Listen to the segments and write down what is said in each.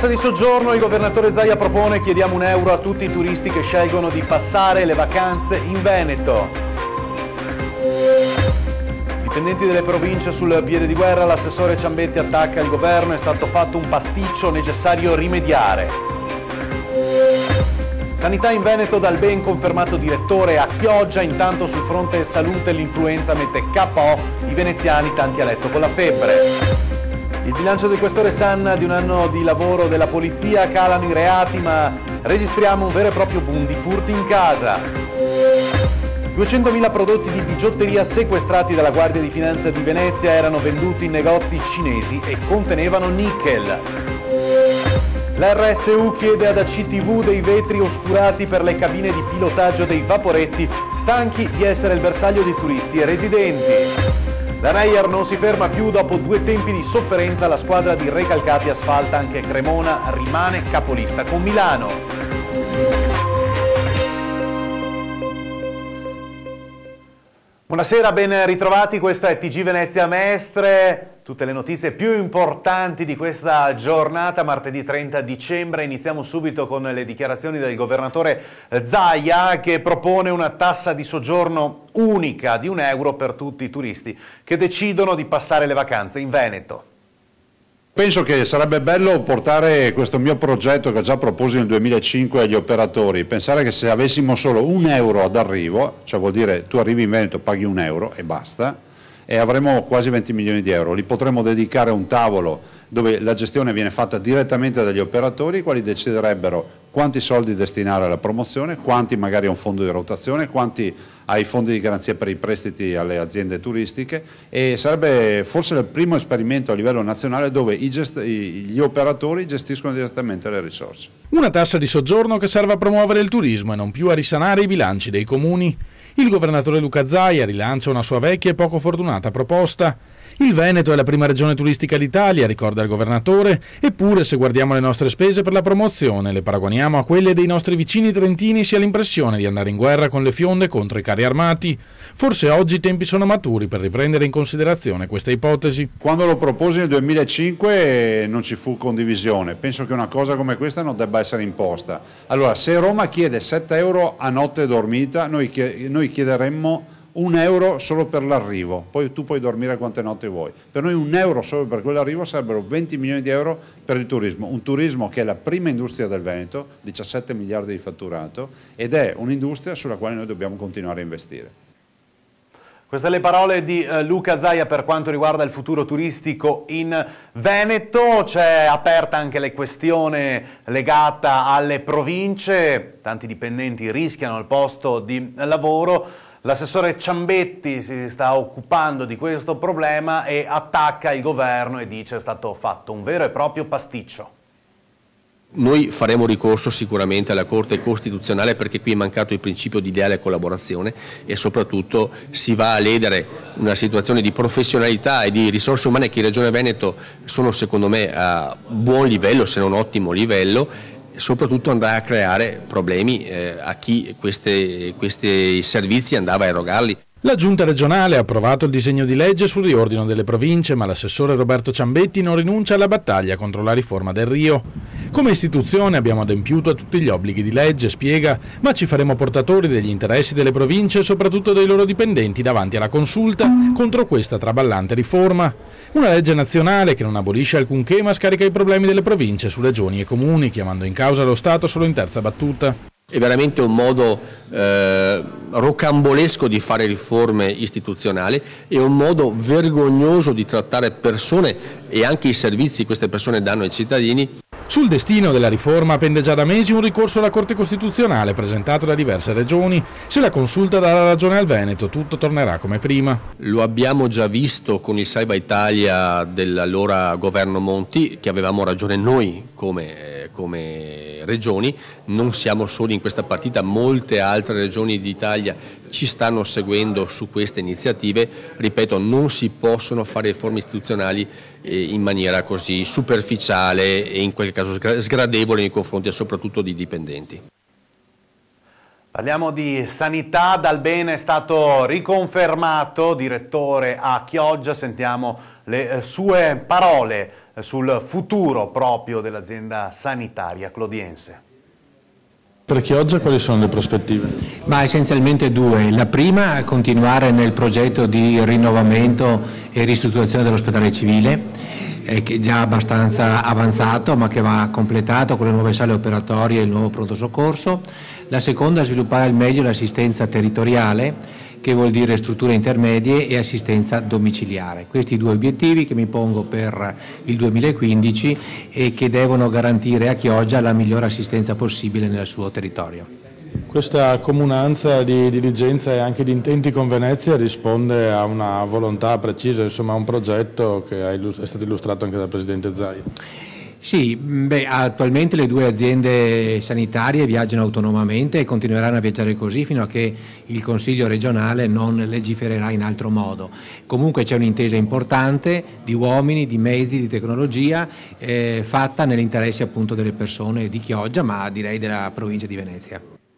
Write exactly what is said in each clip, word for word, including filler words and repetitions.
Tassa di soggiorno, il governatore Zaia propone chiediamo un euro a tutti i turisti che scelgono di passare le vacanze in Veneto. Dipendenti delle province sul piede di guerra, l'assessore Ciambetti attacca il governo, è stato fatto un pasticcio, necessario rimediare. Sanità in Veneto dal ben confermato direttore a Chioggia, intanto sul fronte salute l'influenza mette K O i veneziani tanti a letto con la febbre. Il bilancio del questore Sanna di un anno di lavoro della polizia, calano i reati ma registriamo un vero e proprio boom di furti in casa. duecentomila prodotti di bigiotteria sequestrati dalla Guardia di Finanza di Venezia erano venduti in negozi cinesi e contenevano nickel. La R S U chiede ad A C T V dei vetri oscurati per le cabine di pilotaggio dei vaporetti, stanchi di essere il bersaglio di turisti e residenti. La Reyer non si ferma più, dopo due tempi di sofferenza la squadra di Recalcati asfalta anche Cremona, rimane capolista con Milano. Buonasera, ben ritrovati, questo è T G Venezia Mestre. Tutte le notizie più importanti di questa giornata, martedì trenta dicembre. Iniziamo subito con le dichiarazioni del governatore Zaia, che propone una tassa di soggiorno unica di un euro per tutti i turisti che decidono di passare le vacanze in Veneto. Penso che sarebbe bello portare questo mio progetto che ho già proposto nel duemilacinque agli operatori, pensare che se avessimo solo un euro ad arrivo, cioè vuol dire tu arrivi in Veneto, paghi un euro e basta, e avremo quasi venti milioni di euro, li potremmo dedicare a un tavolo dove la gestione viene fatta direttamente dagli operatori, i quali deciderebbero quanti soldi destinare alla promozione, quanti magari a un fondo di rotazione, quanti ai fondi di garanzia per i prestiti alle aziende turistiche, e sarebbe forse il primo esperimento a livello nazionale dove i gest- gli operatori gestiscono direttamente le risorse. Una tassa di soggiorno che serve a promuovere il turismo e non più a risanare i bilanci dei comuni. Il governatore Luca Zaia rilancia una sua vecchia e poco fortunata proposta. Il Veneto è la prima regione turistica d'Italia, ricorda il governatore, eppure se guardiamo le nostre spese per la promozione, le paragoniamo a quelle dei nostri vicini trentini, si ha l'impressione di andare in guerra con le fionde contro i carri armati. Forse oggi i tempi sono maturi per riprendere in considerazione questa ipotesi. Quando lo proposi nel duemilacinque non ci fu condivisione, penso che una cosa come questa non debba essere imposta. Allora, se Roma chiede sette euro a notte dormita, noi chiederemmo un euro solo per l'arrivo, poi tu puoi dormire quante notti vuoi. Per noi un euro solo per quell'arrivo sarebbero venti milioni di euro per il turismo, un turismo che è la prima industria del Veneto, diciassette miliardi di fatturato, ed è un'industria sulla quale noi dobbiamo continuare a investire. Queste le parole di eh, Luca Zaia per quanto riguarda il futuro turistico in Veneto. C'è aperta anche la questione legata alle province, tanti dipendenti rischiano il posto di lavoro. L'assessore Ciambetti si sta occupando di questo problema e attacca il governo e dice è stato fatto un vero e proprio pasticcio. Noi faremo ricorso sicuramente alla Corte Costituzionale perché qui è mancato il principio di leale collaborazione e soprattutto si va a ledere una situazione di professionalità e di risorse umane che in Regione Veneto sono secondo me a buon livello, se non ottimo livello. Soprattutto andrà a creare problemi eh, a chi queste, questi servizi andava a erogarli. La Giunta regionale ha approvato il disegno di legge sul riordino delle province, ma l'assessore Roberto Ciambetti non rinuncia alla battaglia contro la riforma del Rio. Come istituzione abbiamo adempiuto a tutti gli obblighi di legge, spiega, ma ci faremo portatori degli interessi delle province e soprattutto dei loro dipendenti davanti alla consulta contro questa traballante riforma. Una legge nazionale che non abolisce alcunché ma scarica i problemi delle province su regioni e comuni, chiamando in causa lo Stato solo in terza battuta. È veramente un modo eh, rocambolesco di fare riforme istituzionali, è un modo vergognoso di trattare persone e anche i servizi che queste persone danno ai cittadini. Sul destino della riforma pende già da mesi un ricorso alla Corte Costituzionale presentato da diverse regioni. Se la consulta darà ragione al Veneto, tutto tornerà come prima. Lo abbiamo già visto con il Salva Italia dell'allora governo Monti, che avevamo ragione noi come, come regioni. Non siamo soli in questa partita, molte altre regioni d'Italia ci stanno seguendo su queste iniziative. Ripeto, non si possono fare riforme istituzionali in maniera così superficiale e in quel caso sgradevole nei confronti soprattutto di dipendenti. Parliamo di sanità, Dal Bene è stato riconfermato direttore a Chioggia, sentiamo le sue parole sul futuro proprio dell'azienda sanitaria clodiense. Per Chioggia quali sono le prospettive? Ma essenzialmente due. La prima è continuare nel progetto di rinnovamento e ristrutturazione dell'ospedale civile, eh, che è già abbastanza avanzato ma che va completato con le nuove sale operatorie e il nuovo pronto soccorso. La seconda è sviluppare al meglio l'assistenza territoriale, che vuol dire strutture intermedie e assistenza domiciliare. Questi due obiettivi che mi pongo per il duemilaquindici e che devono garantire a Chioggia la migliore assistenza possibile nel suo territorio. Questa comunanza di diligenza e anche di intenti con Venezia risponde a una volontà precisa, insomma a un progetto che è stato illustrato anche dal Presidente Zaia. Sì, beh, attualmente le due aziende sanitarie viaggiano autonomamente e continueranno a viaggiare così fino a che il Consiglio regionale non legifererà in altro modo. Comunque c'è un'intesa importante di uomini, di mezzi, di tecnologia eh, fatta nell'interesse appunto delle persone di Chioggia, ma direi della provincia di Venezia.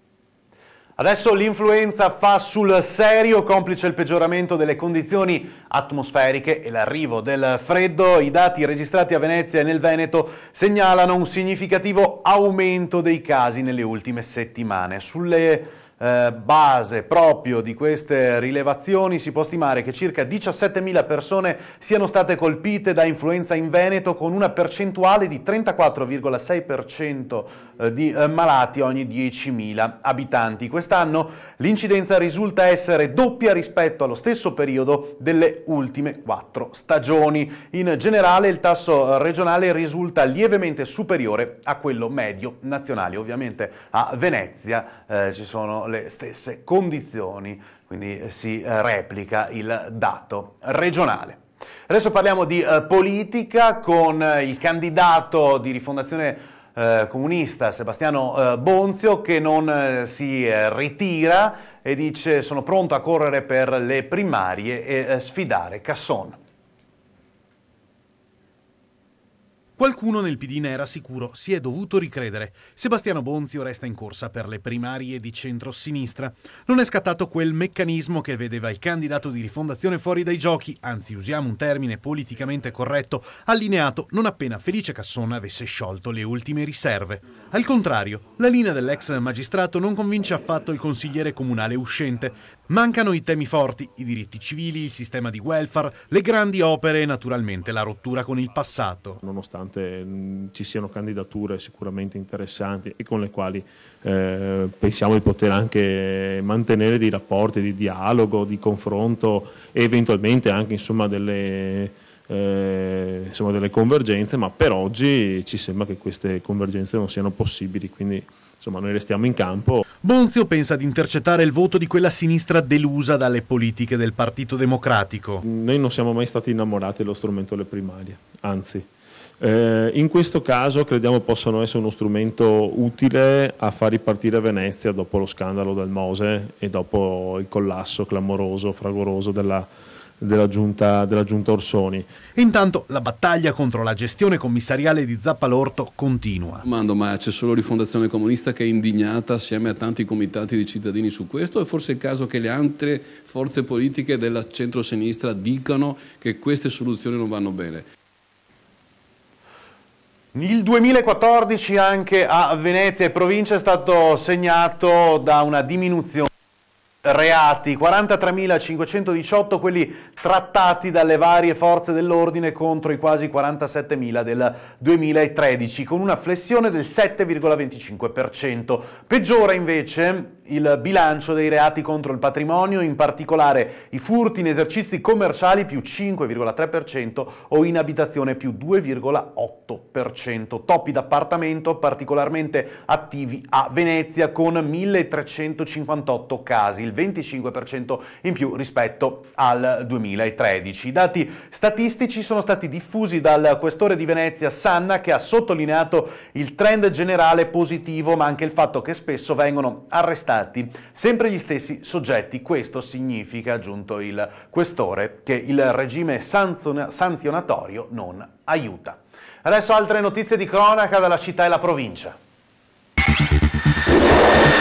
Adesso l'influenza fa sul serio, complice il peggioramento delle condizioni atmosferiche e l'arrivo del freddo. I dati registrati a Venezia e nel Veneto segnalano un significativo aumento dei casi nelle ultime settimane. Sulle eh, base proprio di queste rilevazioni si può stimare che circa diciassettemila persone siano state colpite da influenza in Veneto, con una percentuale di trentaquattro virgola sei per cento di malati ogni diecimila abitanti. Quest'anno l'incidenza risulta essere doppia rispetto allo stesso periodo delle ultime quattro stagioni. In generale il tasso regionale risulta lievemente superiore a quello medio nazionale. Ovviamente a Venezia eh, ci sono le stesse condizioni, quindi si eh, replica il dato regionale. Adesso parliamo di eh, politica con eh, il candidato di Rifondazione Eh, comunista Sebastiano eh, Bonzio, che non eh, si eh, ritira e dice: sono pronto a correre per le primarie e eh, sfidare Casson. Qualcuno nel P D ne era sicuro, si è dovuto ricredere. Sebastiano Bonzio resta in corsa per le primarie di centro-sinistra. Non è scattato quel meccanismo che vedeva il candidato di Rifondazione fuori dai giochi, anzi usiamo un termine politicamente corretto, allineato non appena Felice Casson avesse sciolto le ultime riserve. Al contrario, la linea dell'ex magistrato non convince affatto il consigliere comunale uscente. Mancano i temi forti, i diritti civili, il sistema di welfare, le grandi opere e naturalmente la rottura con il passato. Nonostante ci siano candidature sicuramente interessanti e con le quali eh, pensiamo di poter anche mantenere dei rapporti di dialogo, di confronto e eventualmente anche insomma delle, eh, insomma, delle convergenze, ma per oggi ci sembra che queste convergenze non siano possibili, quindi insomma noi restiamo in campo. Bonzio pensa di intercettare il voto di quella sinistra delusa dalle politiche del Partito Democratico. Noi non siamo mai stati innamorati dello strumento delle primarie, anzi. Eh, in questo caso crediamo possano essere uno strumento utile a far ripartire Venezia dopo lo scandalo del Mose e dopo il collasso clamoroso, fragoroso della, della, giunta, della giunta Orsoni. Intanto la battaglia contro la gestione commissariale di Zappalorto continua. Domando, ma c'è solo Rifondazione Comunista che è indignata assieme a tanti comitati di cittadini su questo, o è forse il caso che le altre forze politiche della centrosinistra dicano che queste soluzioni non vanno bene? Il duemilaquattordici anche a Venezia e provincia è stato segnato da una diminuzione di reati, quarantatremilacinquecentodiciotto quelli trattati dalle varie forze dell'ordine contro i quasi quarantasettemila del duemilatredici, con una flessione del sette virgola venticinque per cento. Peggiora invece il bilancio dei reati contro il patrimonio, in particolare i furti in esercizi commerciali più cinque virgola tre per cento o in abitazione più due virgola otto per cento. Topi d'appartamento particolarmente attivi a Venezia con milletrecentocinquantotto casi, il venticinque per cento in più rispetto al duemilatredici. I dati statistici sono stati diffusi dal questore di Venezia Sanna, che ha sottolineato il trend generale positivo, ma anche il fatto che spesso vengono arrestati sempre gli stessi soggetti. Questo significa, ha aggiunto il questore, che il regime sanzionatorio non aiuta. Adesso altre notizie di cronaca dalla città e la provincia.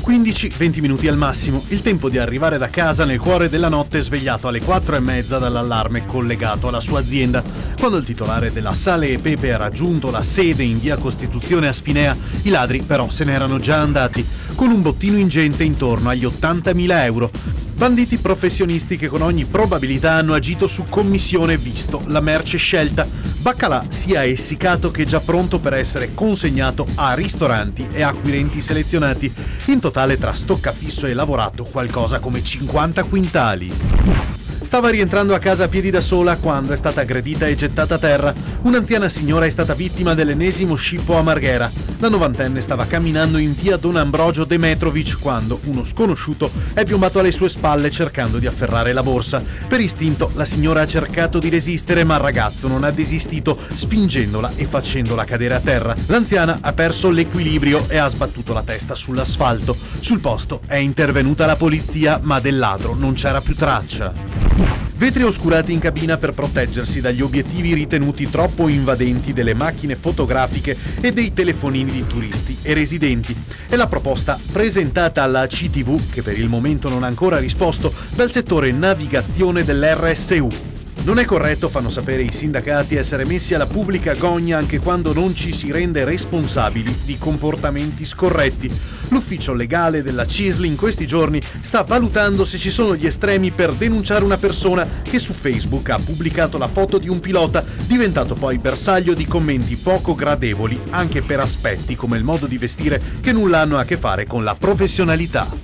quindici venti minuti al massimo, il tempo di arrivare da casa nel cuore della notte svegliato alle quattro e mezza dall'allarme collegato alla sua azienda. Quando il titolare della Sale e Pepe ha raggiunto la sede in via Costituzione a Spinea, i ladri però se n'erano già andati, con un bottino ingente intorno agli ottantamila euro. Banditi professionisti che con ogni probabilità hanno agito su commissione visto la merce scelta. Baccalà sia essiccato che già pronto per essere consegnato a ristoranti e acquirenti selezionati. In totale tra stoccafisso e lavorato qualcosa come cinquanta quintali. Stava rientrando a casa a piedi da sola quando è stata aggredita e gettata a terra. Un'anziana signora è stata vittima dell'ennesimo scippo a Marghera. La novantenne stava camminando in via Don Ambrogio Demetrovic quando uno sconosciuto è piombato alle sue spalle cercando di afferrare la borsa. Per istinto la signora ha cercato di resistere, ma il ragazzo non ha desistito, spingendola e facendola cadere a terra. L'anziana ha perso l'equilibrio e ha sbattuto la testa sull'asfalto. Sul posto è intervenuta la polizia, ma del ladro non c'era più traccia. Vetri oscurati in cabina per proteggersi dagli obiettivi ritenuti troppo invadenti delle macchine fotografiche e dei telefonini di turisti e residenti. È la proposta presentata alla C T V, che per il momento non ha ancora risposto, dal settore navigazione dell'R S U. Non è corretto, fanno sapere i sindacati, essere messi alla pubblica gogna anche quando non ci si rende responsabili di comportamenti scorretti. L'ufficio legale della C I S L in questi giorni sta valutando se ci sono gli estremi per denunciare una persona che su Facebook ha pubblicato la foto di un pilota, diventato poi bersaglio di commenti poco gradevoli anche per aspetti come il modo di vestire che nulla hanno a che fare con la professionalità.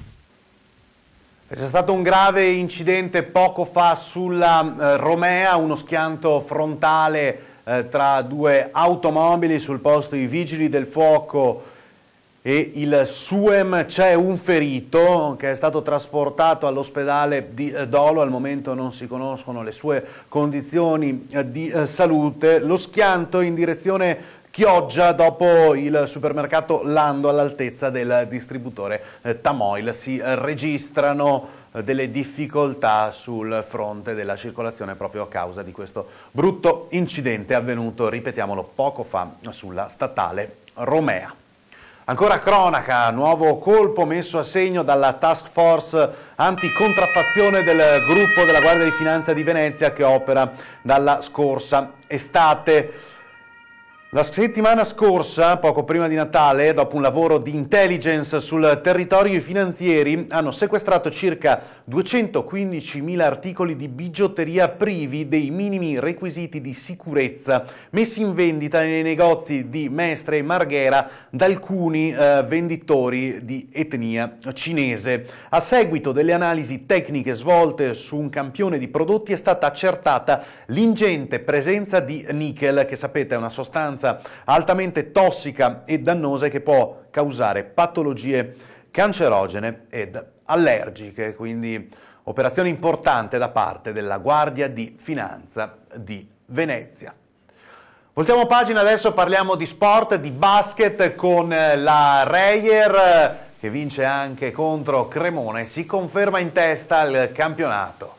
C'è stato un grave incidente poco fa sulla eh, Romea, uno schianto frontale eh, tra due automobili, sul posto i vigili del fuoco e il SUEM. C'è un ferito che è stato trasportato all'ospedale di eh, Dolo, al momento non si conoscono le sue condizioni eh, di eh, salute. Lo schianto in direzione Chioggia dopo il supermercato Lando all'altezza del distributore eh, Tamoil. Si eh, registrano eh, delle difficoltà sul fronte della circolazione proprio a causa di questo brutto incidente avvenuto, ripetiamolo, poco fa sulla statale Romea. Ancora cronaca, nuovo colpo messo a segno dalla task force anticontraffazione del gruppo della Guardia di Finanza di Venezia che opera dalla scorsa estate. La settimana scorsa, poco prima di Natale, dopo un lavoro di intelligence sul territorio, i finanzieri hanno sequestrato circa duecentoquindicimila articoli di bigiotteria privi dei minimi requisiti di sicurezza, messi in vendita nei negozi di Mestre e Marghera da alcuni eh, venditori di etnia cinese. A seguito delle analisi tecniche svolte su un campione di prodotti è stata accertata l'ingente presenza di nickel, che sapete è una sostanza altamente tossica e dannosa che può causare patologie cancerogene ed allergiche, quindi operazione importante da parte della Guardia di Finanza di Venezia. Voltiamo pagina, adesso parliamo di sport, di basket con la Reyer che vince anche contro Cremona e si conferma in testa al campionato.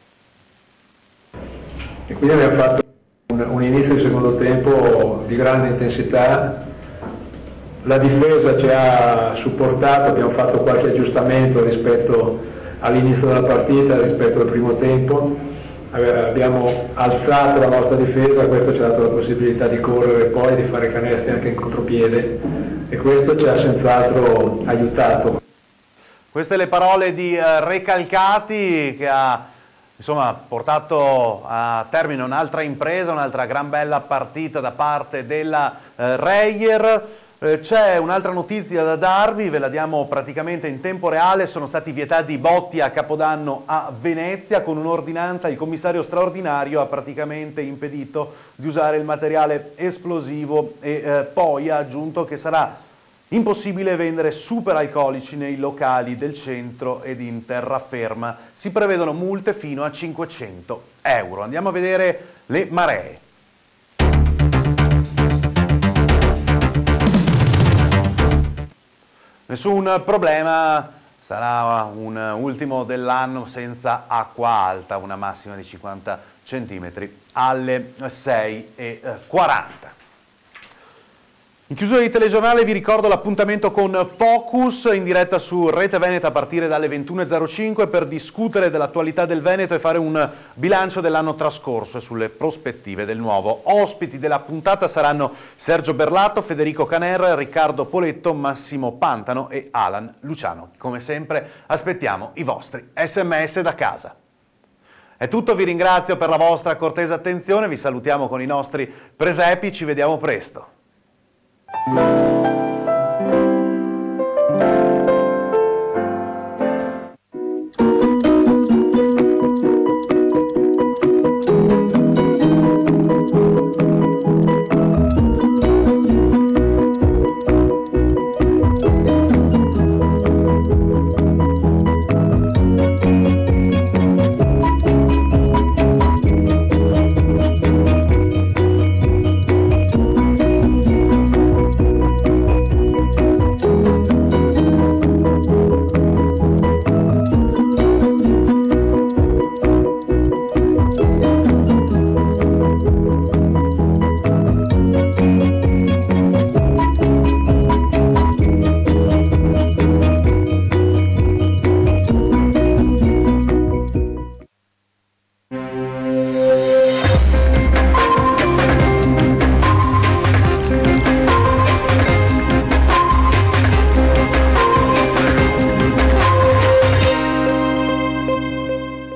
E quindi abbiamo fatto un inizio di secondo tempo di grande intensità, la difesa ci ha supportato, abbiamo fatto qualche aggiustamento rispetto all'inizio della partita, rispetto al primo tempo, abbiamo alzato la nostra difesa, questo ci ha dato la possibilità di correre e poi di fare canestri anche in contropiede e questo ci ha senz'altro aiutato. Queste le parole di uh, Recalcati che ha insomma portato a termine un'altra impresa, un'altra gran bella partita da parte della eh, Reyer. Eh, c'è un'altra notizia da darvi, ve la diamo praticamente in tempo reale. Sono stati vietati i botti a Capodanno a Venezia. Con un'ordinanza il commissario straordinario ha praticamente impedito di usare il materiale esplosivo e eh, poi ha aggiunto che sarà impossibile vendere superalcolici nei locali del centro ed in terraferma. Si prevedono multe fino a cinquecento euro. Andiamo a vedere le maree. Nessun problema, sarà un ultimo dell'anno senza acqua alta, una massima di cinquanta centimetri alle sei e quaranta. In chiusura di telegiornale vi ricordo l'appuntamento con Focus in diretta su Rete Veneta a partire dalle ventuno e zero cinque per discutere dell'attualità del Veneto e fare un bilancio dell'anno trascorso e sulle prospettive del nuovo. Ospiti della puntata saranno Sergio Berlato, Federico Caner, Riccardo Poletto, Massimo Pantano e Alan Luciano. Come sempre aspettiamo i vostri sms da casa. È tutto, vi ringrazio per la vostra cortese attenzione, vi salutiamo con i nostri presepi, ci vediamo presto. Thank you.